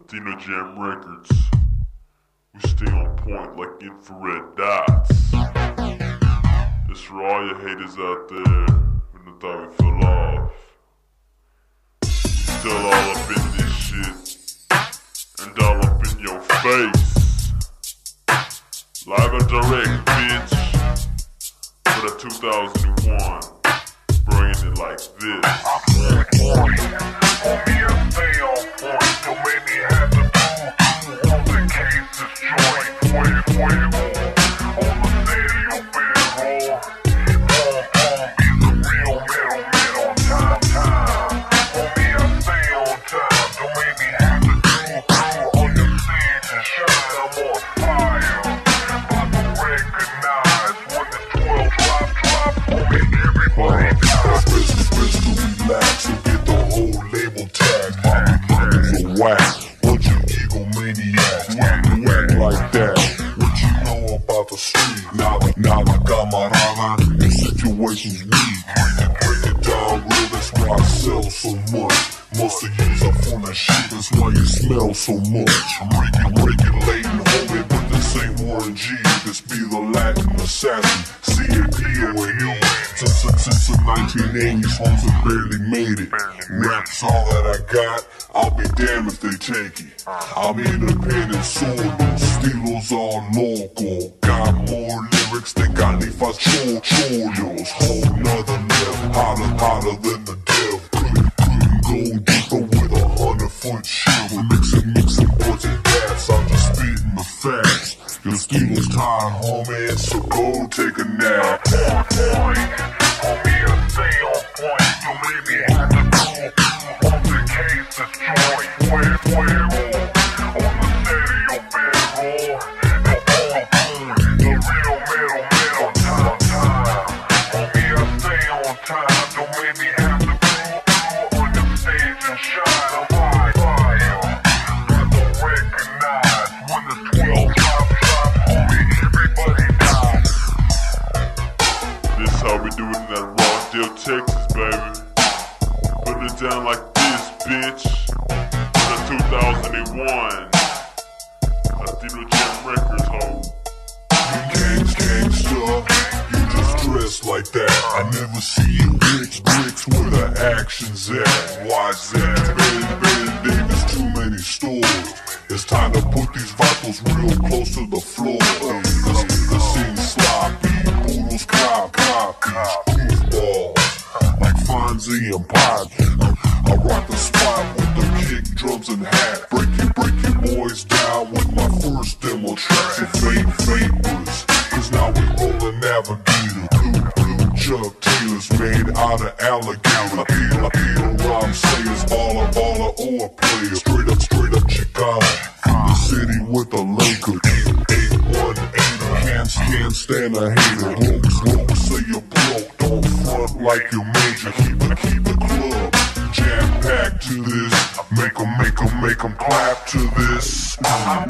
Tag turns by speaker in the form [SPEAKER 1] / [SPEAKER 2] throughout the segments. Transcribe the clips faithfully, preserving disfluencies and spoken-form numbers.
[SPEAKER 1] Dino Jam Records. We stay on point like infrared dots. It's for all you haters out there who thought we fell off. We still all up in this shit, and all up in your face. Live and direct, bitch, for the two thousand one. Bringing it like this.
[SPEAKER 2] I'm on point, homie, I stay on point. Don't make me have to do all the cases joint. Fuego, fuego, on the stereo barrel. Boom, boom, he's a real metal man on time, time. Homie, I stay on time. Don't make me have to do through on your stage and shine. I'm on fire. About to recognize when the twelve drop, drop. Homie, everybody
[SPEAKER 3] relax and get the whole label tag. Mommy, mommy's a whack. Bunch of egomaniacs. Whack, whack like that. What you know about the street? Nada, nada, camarada. Your situation's weak. Break it down real, that's why I sell so much. Most of you's are full of shit, that's why you smell so much. Regu- regulating, homie, but this ain't Warren G. This be the Latin assassin. C A P O and you. Since, since, since the nineteen eighties, homes have barely made it. Rap's all that I got, I'll be damned if they take it. I'm independent solo, estilos all local. Got more lyrics than Califas Cho Cholos. Whole nother level, hotter, hotter than the devil. Couldn't, couldn't go deeper with a hundred foot shiver. Mixing, mixing boards and bats, I'm just spitting the facts. Your estilo's tired, homie, so go take a nap.
[SPEAKER 2] Homie, I stay on point. Don't make me have to do all the cases joint. Fuego, fuego, on the stereo barrel. The boom, boom, the real metal man on time, time. Homie, I stay on time. Don't make me have to do on the stage and shine. I'm fire, fire. Got to recognize when the twelve drop, drop. Homie, everybody die.
[SPEAKER 1] This how we do it in that Rockdale, Texas, baby. Putting it down like this, bitch. For the two thousand one. Dino Jam Records, ho.
[SPEAKER 3] You gangs, gangsta, you just dress like that. I never see you bricks, bricks where the action's at. Why's that? Ben, Ben Davis, too many stores. It's time to put these vitals real close to the floor. The, the scene's sloppy, poodles cop, copies, goofballs, like Fonzie and Pop. I rock the spot with the kick, drums and hat. Break you, break you boys down with my first demo track. So fake, fake was, cause now we rollin' Navigator. Blue, blue Chuck Taylors made out of alligator. Appeal, appeal, rhyme sayers, baller, baller, or a player. Straight up, straight up Chicago. From the city with a Laker. eight one eight, can't, can't stand a hater. Broke, broke, say you're broke. Don't front like you're major. Keep it, keep it club. Jam packed to this. Make 'em, make 'em, make 'em clap to this.
[SPEAKER 2] Homie,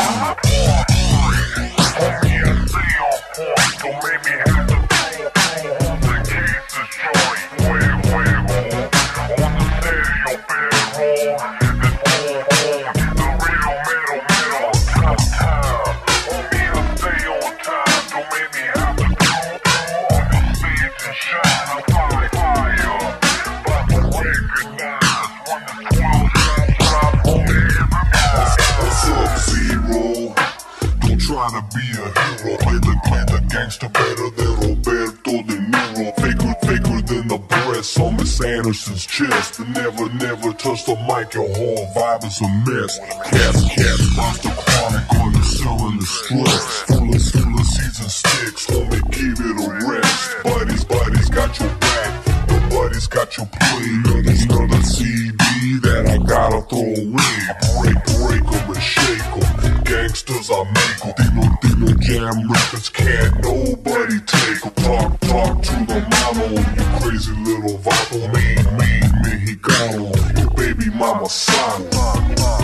[SPEAKER 2] I stay on point. Don't make me have to do all the cases joint. Fuego, fuego, on the stereo barrel. The boom, boom, the real metal man on time, time. Homie, I stay on time. Don't make me have to do on the stage and shine. I'm fire, fire. About to recognize when the twelve drop, drop. Homie, everybody.
[SPEAKER 3] What's up, Zero? Don't try to be a hero. Play the, play the gangster better than Roberto De Niro. Faker, faker than the breasts on Miss Anderson's chest. But never, never touch the mic. Your whole vibe is a mess. Cats, cats, monster chronic on you selling the stress. Full of, full of seeds and sticks. Homie, give it a rest. Buddies, buddies got your back. Nobody's got your play. There's another C D that I gotta throw away. Break, break 'em and shake 'em. Gangsters, I make 'em. Dino, Dino Jam Records can't nobody take 'em. Talk, talk to the model, you crazy little vato. Mean, mean, Mexicano, your baby mama son.